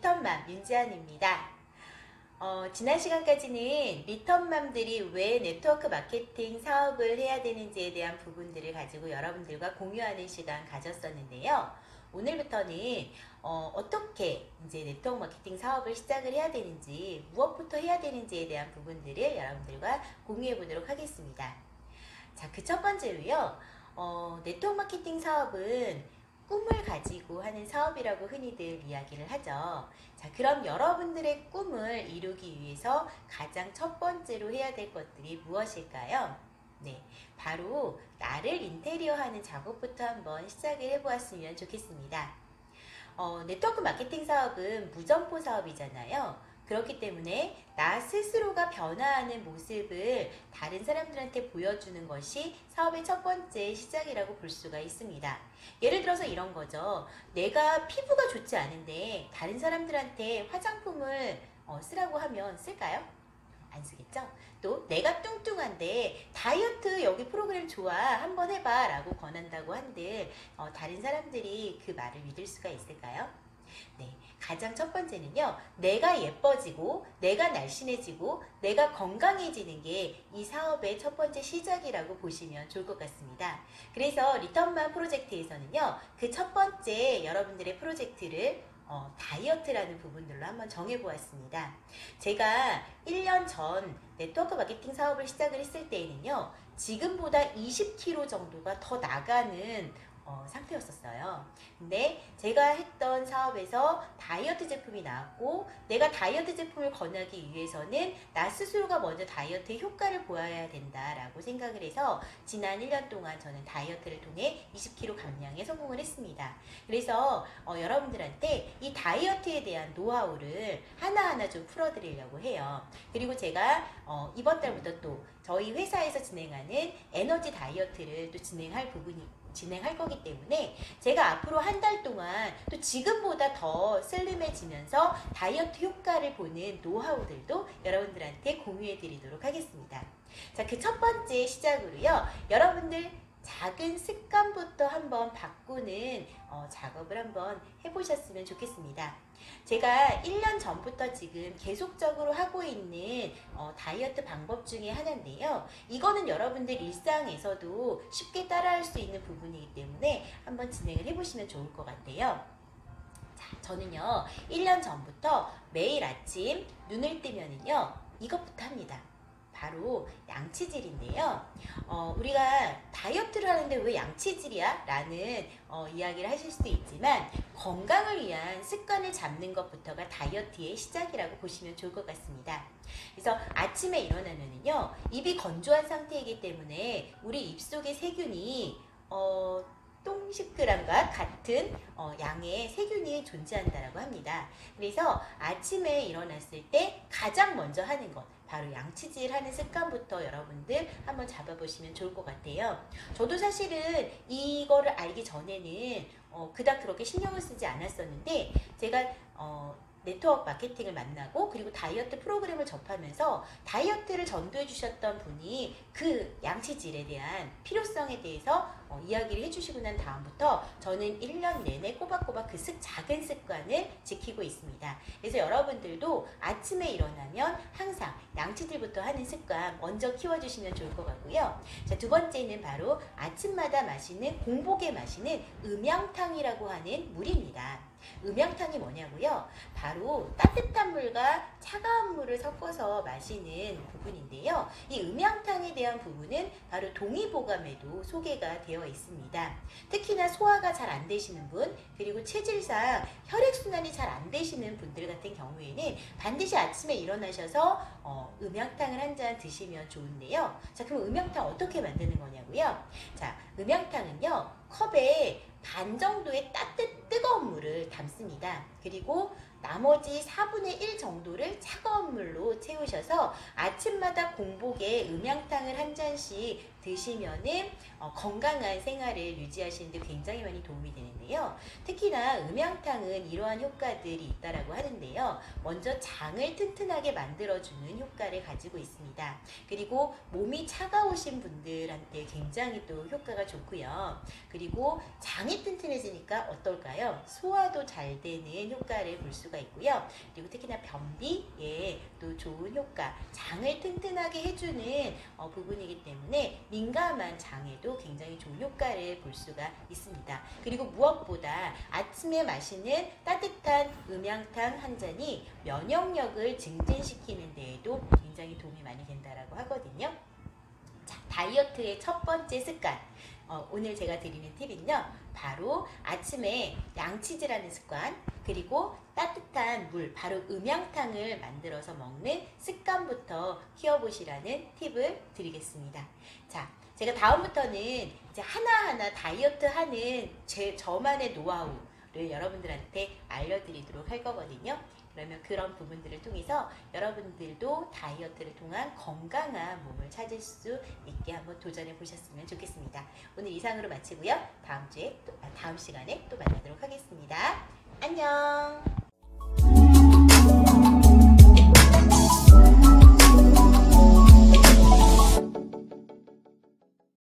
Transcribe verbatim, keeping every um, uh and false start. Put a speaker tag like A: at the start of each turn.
A: 리턴맘 윤지안입니다. 어, 지난 시간까지는 리턴맘들이 왜 네트워크 마케팅 사업을 해야 되는지에 대한 부분들을 가지고 여러분들과 공유하는 시간 가졌었는데요. 오늘부터는 어, 어떻게 이제 네트워크 마케팅 사업을 시작을 해야 되는지, 무엇부터 해야 되는지에 대한 부분들을 여러분들과 공유해 보도록 하겠습니다. 자, 그 첫 번째로요. 어, 네트워크 마케팅 사업은 꿈을 가지고 하는 사업이라고 흔히들 이야기를 하죠. 자, 그럼 여러분들의 꿈을 이루기 위해서 가장 첫 번째로 해야 될 것들이 무엇일까요? 네, 바로 나를 인테리어하는 작업부터 한번 시작을 해보았으면 좋겠습니다. 어, 네트워크 마케팅 사업은 무점포 사업이잖아요. 그렇기 때문에 나 스스로가 변화하는 모습을 다른 사람들한테 보여주는 것이 사업의 첫 번째 시작이라고 볼 수가 있습니다. 예를 들어서 이런 거죠. 내가 피부가 좋지 않은데 다른 사람들한테 화장품을 어, 쓰라고 하면 쓸까요? 안 쓰겠죠? 또 내가 뚱뚱한데 다이어트 여기 프로그램 좋아 한번 해봐 라고 권한다고 한들 어, 다른 사람들이 그 말을 믿을 수가 있을까요? 네, 가장 첫 번째는요, 내가 예뻐지고 내가 날씬해지고 내가 건강해지는 게 이 사업의 첫 번째 시작이라고 보시면 좋을 것 같습니다. 그래서 리턴맘 프로젝트에서는요, 그 첫 번째 여러분들의 프로젝트를 어, 다이어트라는 부분들로 한번 정해보았습니다. 제가 일 년 전 네트워크 마케팅 사업을 시작을 했을 때에는요, 지금보다 이십 킬로그램 정도가 더 나가는 어, 상태였었어요. 근데 제가 했던 사업에서 다이어트 제품이 나왔고, 내가 다이어트 제품을 권하기 위해서는 나 스스로가 먼저 다이어트의 효과를 보여야 된다라고 생각을 해서 지난 일 년 동안 저는 다이어트를 통해 이십 킬로그램 감량에 성공을 했습니다. 그래서 어, 여러분들한테 이 다이어트에 대한 노하우를 하나하나 좀 풀어드리려고 해요. 그리고 제가 어, 이번 달부터 또 저희 회사에서 진행하는 에너지 다이어트를 또 진행할 부분이 진행할 거기 때문에 제가 앞으로 한 달 동안 또 지금보다 더 슬림해지면서 다이어트 효과를 보는 노하우들도 여러분들한테 공유해 드리도록 하겠습니다. 자, 그 첫 번째 시작으로요, 여러분들 작은 습관부터 한번 바꾸는 어, 작업을 한번 해보셨으면 좋겠습니다. 제가 일 년 전부터 지금 계속적으로 하고 있는 어, 다이어트 방법 중에 하나인데요. 이거는 여러분들 일상에서도 쉽게 따라할 수 있는 부분이기 때문에 한번 진행을 해보시면 좋을 것 같아요. 자, 저는요, 일 년 전부터 매일 아침 눈을 뜨면은요, 이것부터 합니다. 바로 양치질인데요. 어, 우리가 다이어트를 하는데 왜 양치질이야? 라는 어, 이야기를 하실 수도 있지만 건강을 위한 습관을 잡는 것부터가 다이어트의 시작이라고 보시면 좋을 것 같습니다. 그래서 아침에 일어나면은요, 입이 건조한 상태이기 때문에 우리 입속의 세균이 어, 똥 십 그램과 같은 어, 양의 세균이 존재한다고 합니다. 그래서 아침에 일어났을 때 가장 먼저 하는 것, 바로 양치질 하는 습관부터 여러분들 한번 잡아보시면 좋을 것 같아요. 저도 사실은 이거를 알기 전에는 어, 그닥 그렇게 신경을 쓰지 않았었는데, 제가 어, 네트워크 마케팅을 만나고 그리고 다이어트 프로그램을 접하면서 다이어트를 전도해 주셨던 분이 그 양치질에 대한 필요성에 대해서 어, 이야기를 해주시고 난 다음부터 저는 일 년 내내 꼬박꼬박 그 습, 작은 습관을 지키고 있습니다. 그래서 여러분들도 아침에 일어나면 항상 양치질부터 하는 습관 먼저 키워주시면 좋을 것 같고요. 자, 두 번째는 바로 아침마다 마시는, 공복에 마시는 음양탕이라고 하는 물입니다. 음양탕이 뭐냐고요? 바로 따뜻한 물과 차가운 물을 섞어서 마시는 부분인데요. 이 음양탕에 대한 부분은 바로 동의보감에도 소개가 되어 있습니다. 특히나 소화가 잘 안 되시는 분, 그리고 체질상 혈액순환이 잘 안 되시는 분들 같은 경우에는 반드시 아침에 일어나셔서 어, 음양탕을 한 잔 드시면 좋은데요. 자, 그럼 음양탕 어떻게 만드는 거냐고요? 자, 음양탕은요, 컵에 반 정도의 따뜻 뜨거운 물을 담습니다. 그리고 나머지 사분의 일 정도를 차가운 물로 채우셔서 아침마다 공복에 음양탕을 한 잔씩 드시면은 어, 건강한 생활을 유지하시는 데 굉장히 많이 도움이 되는데요. 특히나 음양탕은 이러한 효과들이 있다라고 하는데요. 있는데요. 먼저 장을 튼튼하게 만들어주는 효과를 가지고 있습니다. 그리고 몸이 차가우신 분들한테 굉장히 또 효과가 좋고요. 그리고 장이 튼튼해지니까 어떨까요? 소화도 잘 되는 효과를 볼 수가 있고요. 그리고 특히나 변비에 또 좋은 효과, 장을 튼튼하게 해주는 어, 부분이기 때문에 민감한 장에도 굉장히 좋은 효과를 볼 수가 있습니다. 그리고 무엇보다 아침에 마시는 따뜻한 음양탕 한 잔이 면역력을 증진시키는 데에도 굉장히 도움이 많이 된다라고 하거든요. 자, 다이어트의 첫 번째 습관. 어, 오늘 제가 드리는 팁은요, 바로 아침에 양치질하는 습관, 그리고 따뜻한 물, 바로 음양탕을 만들어서 먹는 습관부터 키워보시라는 팁을 드리겠습니다. 자, 제가 다음부터는 이제 하나하나 다이어트 하는 제, 저만의 노하우를 여러분들한테 알려드리도록 할 거거든요. 그러면 그런 부분들을 통해서 여러분들도 다이어트를 통한 건강한 몸을 찾을 수 있게 한번 도전해 보셨으면 좋겠습니다. 오늘 이상으로 마치고요. 다음 주에 또, 다음 시간에 또 만나도록 하겠습니다. 안녕.